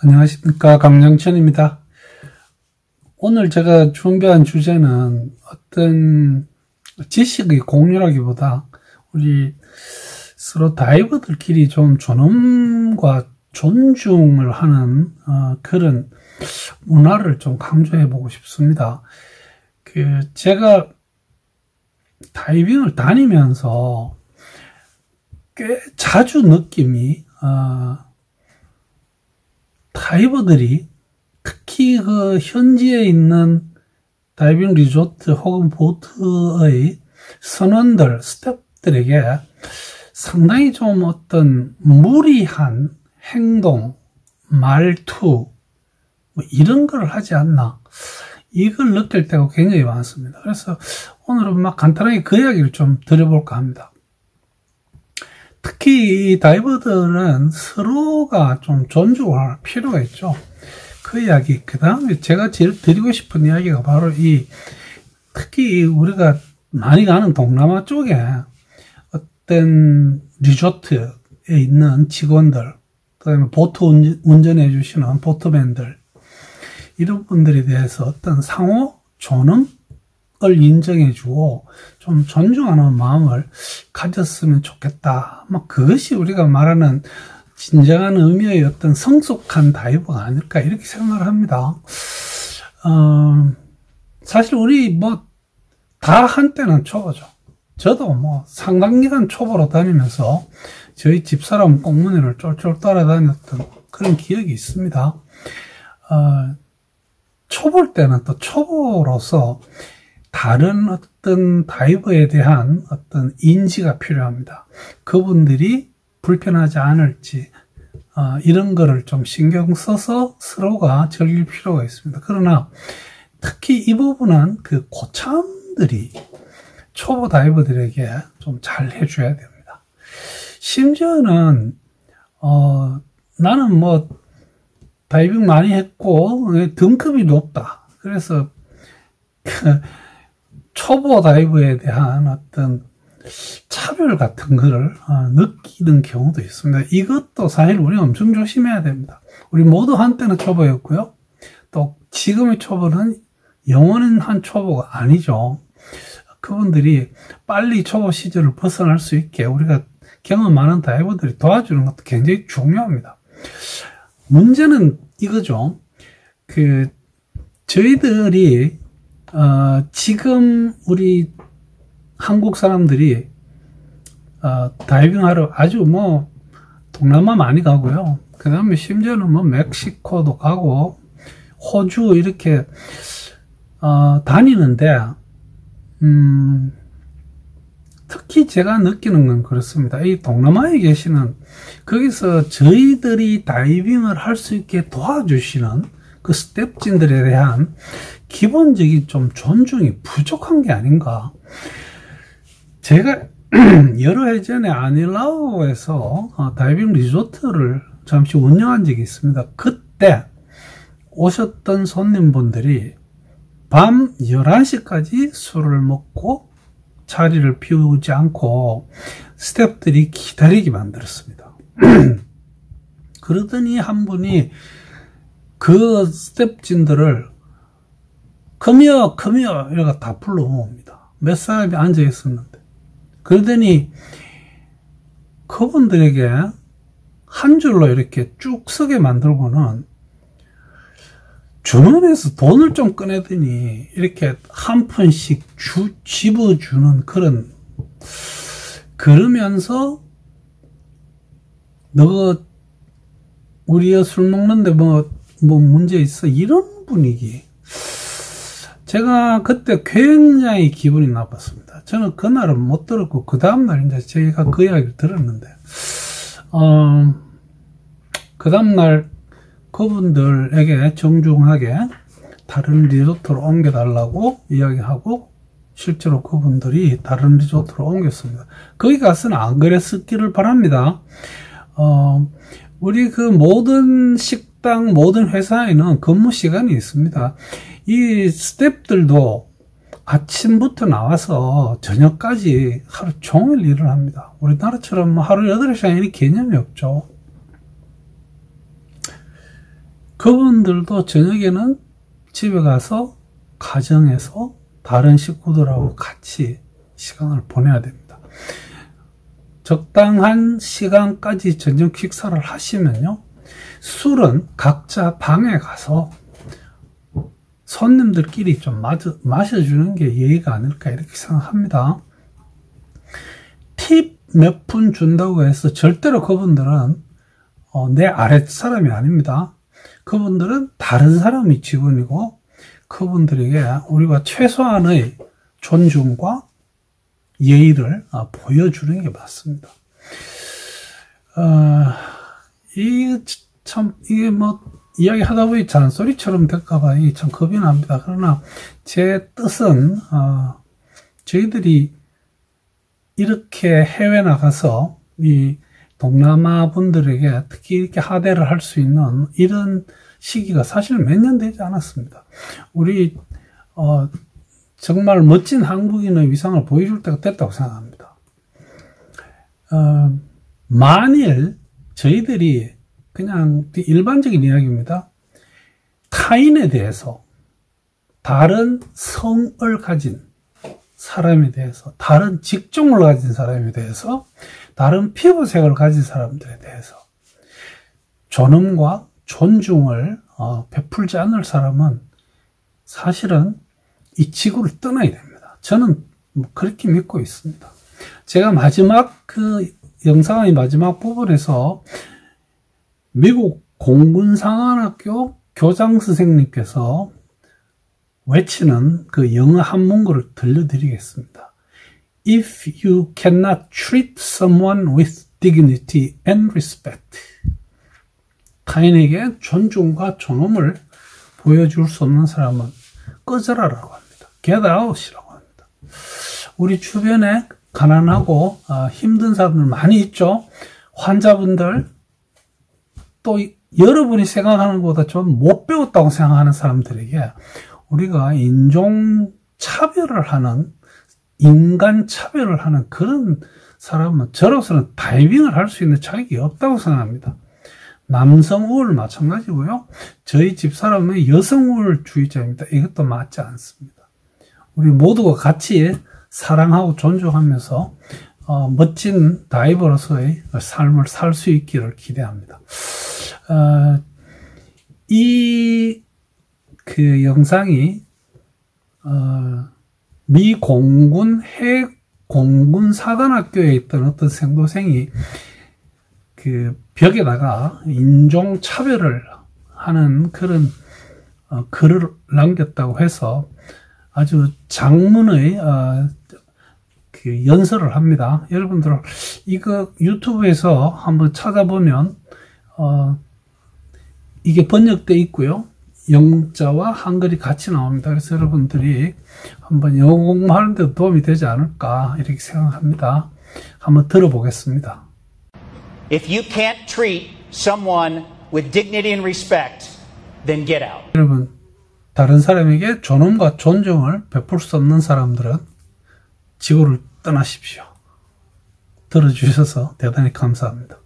안녕하십니까, 강영천입니다. 오늘 제가 준비한 주제는 어떤 지식의 공유라기보다 우리 서로 다이버들끼리 좀 존엄과 존중을 하는 그런 문화를 좀 강조해 보고 싶습니다. 제가 다이빙을 다니면서 꽤 자주 느낌이 다이버들이 특히 그 현지에 있는 다이빙 리조트 혹은 보트의 선원들, 스태프들에게 상당히 좀 어떤 무리한 행동, 말투, 뭐 이런 걸 하지 않나, 이걸 느낄 때가 굉장히 많습니다. 그래서 오늘은 막 간단하게 그 이야기를 좀 드려볼까 합니다. 특히 이 다이버들은 서로가 좀 존중할 필요가 있죠. 그 이야기, 그 다음에 제가 제일 드리고 싶은 이야기가 바로 특히 우리가 많이 가는 동남아 쪽에 어떤 리조트에 있는 직원들, 그 다음에 보트 운전해 주시는 보트맨들, 이런 분들에 대해서 어떤 상호 존엄을 인정해주고 좀 존중하는 마음을 가졌으면 좋겠다. 그것이 우리가 말하는 진정한 의미의 어떤 성숙한 다이버가 아닐까, 이렇게 생각을 합니다. 사실 우리 다 한때는 초보죠. 저도 상당 기간 초보로 다니면서 저희 집사람 꽁무니를 쫄쫄 따라다녔던 그런 기억이 있습니다. 초보일 때는 또 초보로서 다른 어떤 다이버에 대한 어떤 인지가 필요합니다. 그분들이 불편하지 않을지, 이런 거를 좀 신경 써서 서로가 즐길 필요가 있습니다. 그러나 특히 이 부분은 그 고참들이 초보 다이버들에게 좀 잘 해줘야 됩니다. 심지어는, 나는 다이빙 많이 했고, 등급이 높다. 그래서, 초보 다이버에 대한 어떤 차별 같은 거를 느끼는 경우도 있습니다. 이것도 사실 우리 엄청 조심해야 됩니다. 우리 모두 한때는 초보였고요. 또 지금의 초보는 영원한 초보가 아니죠. 그분들이 빨리 초보 시절을 벗어날 수 있게 우리가 경험 많은 다이버들이 도와주는 것도 굉장히 중요합니다. 문제는 이거죠. 저희들이 지금 우리 한국 사람들이 다이빙하러 아주 동남아 많이 가고요. 그 다음에 심지어는 멕시코도 가고 호주 이렇게 다니는데, 특히 제가 느끼는 건 그렇습니다. 이 동남아에 계시는, 거기서 저희들이 다이빙을 할 수 있게 도와주시는 그 스태프진들에 대한 기본적인 좀 존중이 부족한 게 아닌가. 제가 여러 해 전에 아닐라오에서 다이빙 리조트를 잠시 운영한 적이 있습니다. 그때 오셨던 손님분들이 밤 11시까지 술을 먹고 자리를 비우지 않고 스태프들이 기다리게 만들었습니다. 그러더니 한 분이 그 스태프진들을 컴이어 이러고 다 불러옵니다. 몇 사람이 앉아 있었는데. 그러더니 그분들에게 한 줄로 이렇게 쭉 서게 만들고는 주머니에서 돈을 좀 꺼내더니 이렇게 한 푼씩 집어주는 그러면서 너 우리가 술 먹는데 문제 있어, 이런 분위기. 제가 그때 굉장히 기분이 나빴습니다. 저는 그날은 못 들었고, 그 다음날 이제 제가 그 이야기를 들었는데, 그 다음날 그분들에게 정중하게 다른 리조트로 옮겨달라고 이야기하고, 실제로 그분들이 다른 리조트로 옮겼습니다. 거기 가서는 안 그랬었기를 바랍니다. 우리 모든 식당, 모든 회사에는 근무 시간이 있습니다. 이 스태프들도 아침부터 나와서 저녁까지 하루 종일 일을 합니다. 우리나라처럼 하루 8시간 이 개념이 없죠. 그분들도 저녁에는 집에 가서 가정에서 다른 식구들하고 같이 시간을 보내야 됩니다. 적당한 시간까지 저녁 식사를 하시면요, 술은 각자 방에 가서 손님들끼리 좀 마셔주는 게 예의가 아닐까 이렇게 생각합니다. 팁 몇 푼 준다고 해서 절대로 그분들은 내 아랫사람이 아닙니다. 그분들은 다른 사람이 직원이고 그분들에게 우리가 최소한의 존중과 예의를 보여주는 게 맞습니다. 이게 뭐 이야기 하다 보니 잔소리처럼 될까봐 참 겁이 납니다. 그러나 제 뜻은 저희들이 이렇게 해외 나가서 이 동남아 분들에게 특히 이렇게 하대를 할 수 있는 이런 시기가 사실 몇 년 되지 않았습니다. 우리 정말 멋진 한국인의 위상을 보여줄 때가 됐다고 생각합니다. 만일 저희들이 그냥 일반적인 이야기입니다. 타인에 대해서, 다른 성을 가진 사람에 대해서, 다른 직종을 가진 사람에 대해서, 다른 피부색을 가진 사람들에 대해서 존엄과 존중을 베풀지 않을 사람은 사실은 이 지구를 떠나야 됩니다. 저는 그렇게 믿고 있습니다. 제가 마지막 그 영상의 마지막 부분에서 미국 공군상안학교 교장 선생님께서 외치는 그 영어 한 문구를 들려드리겠습니다. If you cannot treat someone with dignity and respect, 타인에게 존중과 존엄을 보여줄 수 없는 사람은 꺼져라라고 합니다. Get out이라고 합니다. 우리 주변에 가난하고 힘든 사람들 많이 있죠. 환자분들, 또 여러분이 생각하는 것보다 좀 못 배웠다고 생각하는 사람들에게 우리가 인종 차별을 하는, 인간 차별을 하는 그런 사람은 저로서는 다이빙을 할 수 있는 자격이 없다고 생각합니다. 남성 우월 마찬가지고요. 저희 집사람은 여성 우월주의자입니다. 이것도 맞지 않습니다. 우리 모두가 같이 사랑하고 존중하면서 멋진 다이버로서의 삶을 살 수 있기를 기대합니다. 이 그 영상이 미 공군 해공군 사관학교에 있던 어떤 생도생이 그 벽에다가 인종 차별을 하는 그런 글을 남겼다고 해서 아주 장문의 그 연설을 합니다. 여러분들 이거 유튜브에서 한번 찾아보면 이게 번역되어 있고요. 영자와 한글이 같이 나옵니다. 그래서 여러분들이 한번 영어 공부하는 데 도움이 되지 않을까 이렇게 생각합니다. 한번 들어보겠습니다. If you can't treat someone with dignity and respect, then get out. 여러분, 다른 사람에게 존엄과 존중을 베풀 수 없는 사람들은 지구를 떠나십시오. 들어주셔서 대단히 감사합니다.